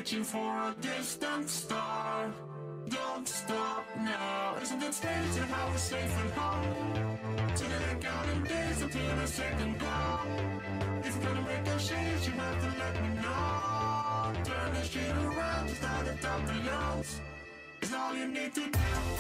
reaching for a distant star. Don't stop now. Isn't it strange how we're safe and home? Today counting days until the second go. If you're gonna make a change, you have to let me know. Turn the shit around, start at top the lungs. It's all you need to do.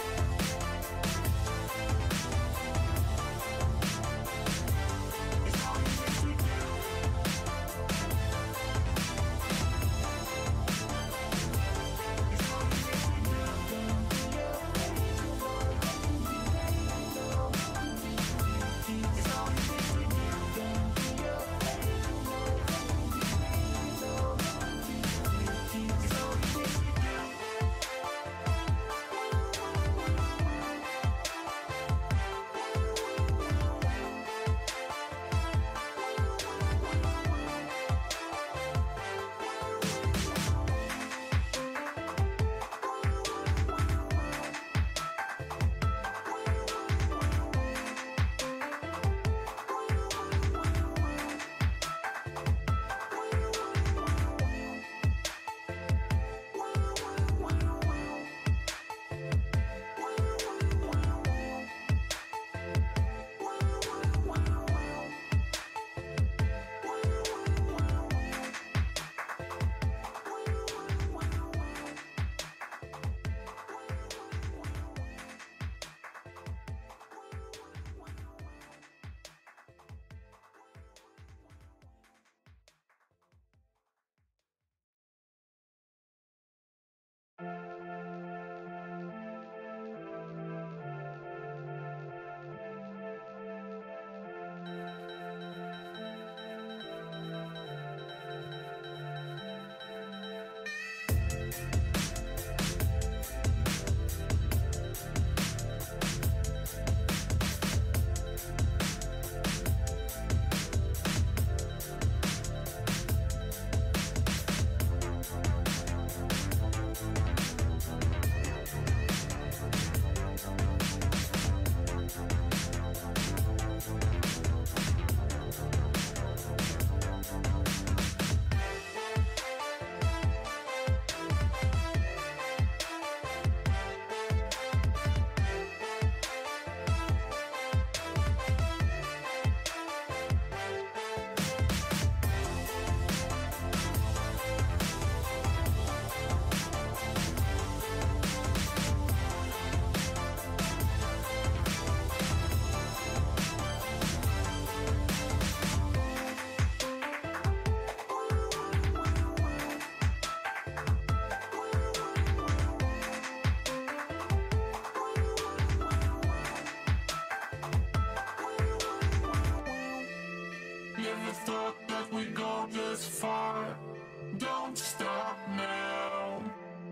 Don't stop now.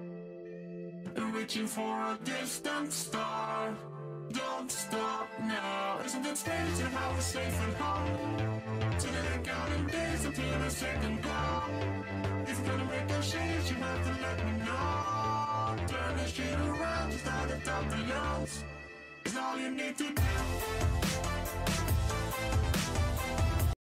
Reaching for a distant star. Don't stop now. Isn't it strange how we're safe and home? Today counting days until the second go. If you're gonna make a change, you have to let me know. Turn the shit around, start at top the lungs. It's all you need to do.